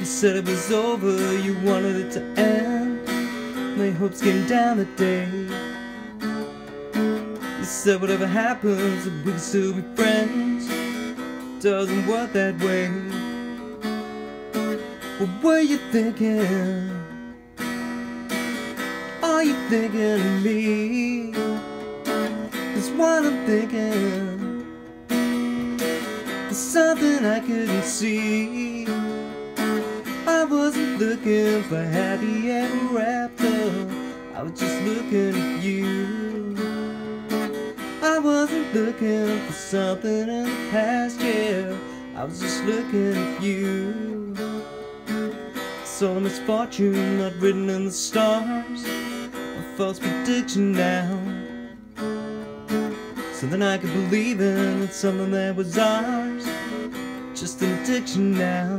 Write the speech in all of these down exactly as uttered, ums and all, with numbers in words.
You said it was over, you wanted it to end. My hopes came down the day. You said whatever happens, we can still be friends. Doesn't work that way. What were you thinking? Are you thinking of me? That's what I'm thinking. There's something I couldn't see. I wasn't looking for happy ever after. I was just looking at you. I wasn't looking for something in the past, yeah. I was just looking at you. Saw a misfortune not written in the stars, a false prediction now. Something I could believe in, it's something that was ours, just an addiction now.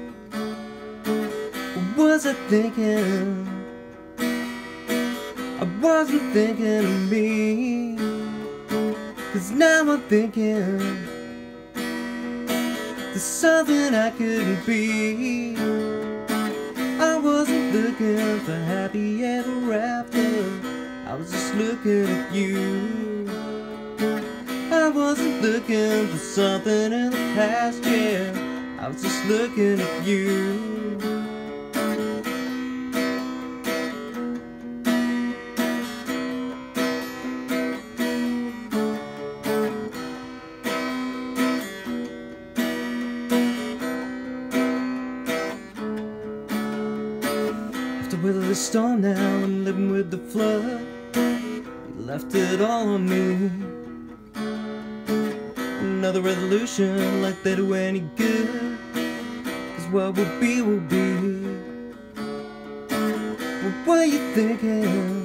What was I thinking? I wasn't thinking of me, 'cause now I'm thinking there's something I couldn't be. I wasn't looking for happy ever after. I was just looking at you. I wasn't looking for something in the past, yeah. I was just looking at you. After weather the storm now and living with the flood, you left it all on me. Another resolution like they do any good, 'cause what will be will be. What were you thinking?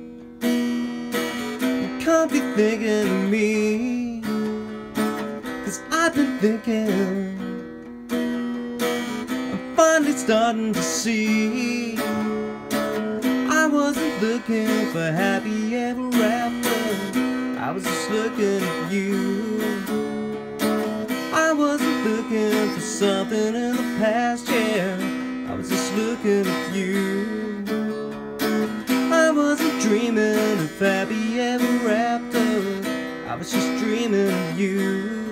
You can't be thinking of me, 'cause I've been thinking. I'm finally starting to see. I wasn't looking for happy ever after. I was just looking at you. I wasn't looking for something in the past, yeah. I was just looking at you. I wasn't dreaming of happy ever after. I was just dreaming of you.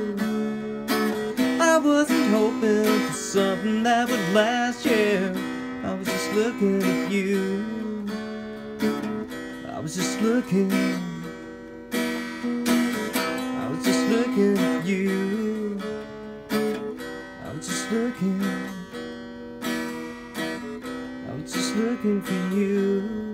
I wasn't hoping for something that would last, yeah. I was just looking at you. I was just looking. I was just looking at you. I was just looking. I was just looking for you.